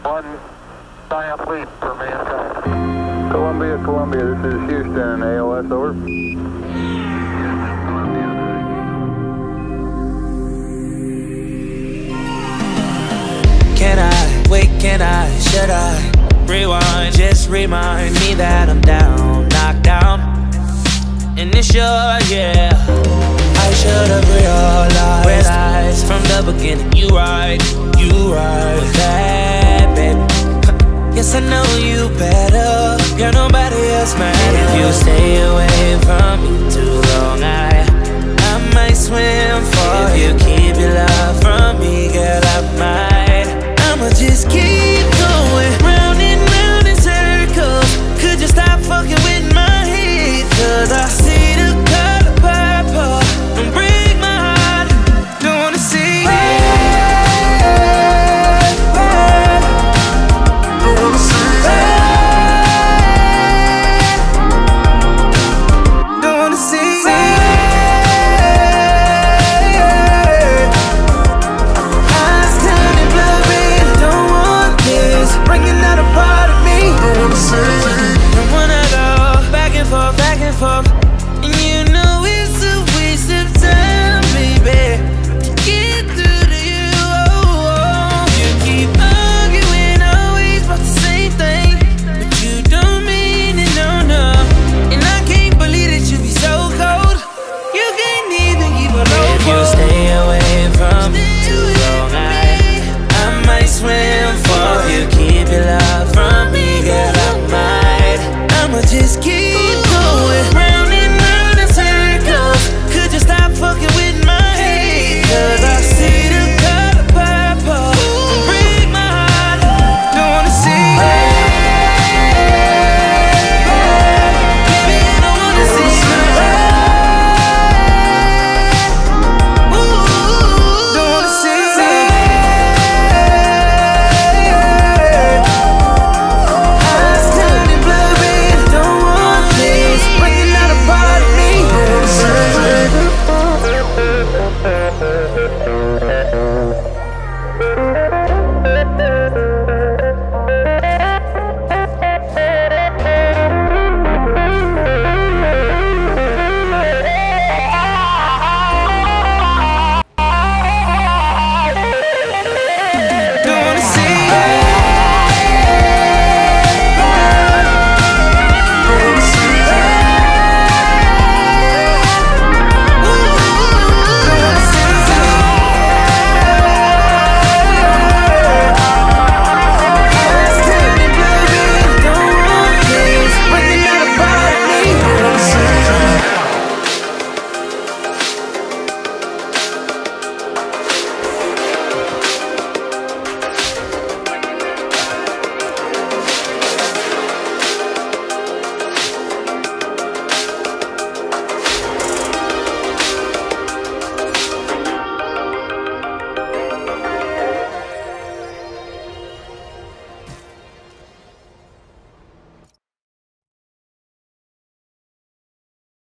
One giant leap for mankind. Columbia, Columbia, this is Houston, ALS, over. Can I, wait, can I, should I rewind? Just remind me that I'm down, knocked down. Initial, yeah, I should've realized from the beginning. You right, you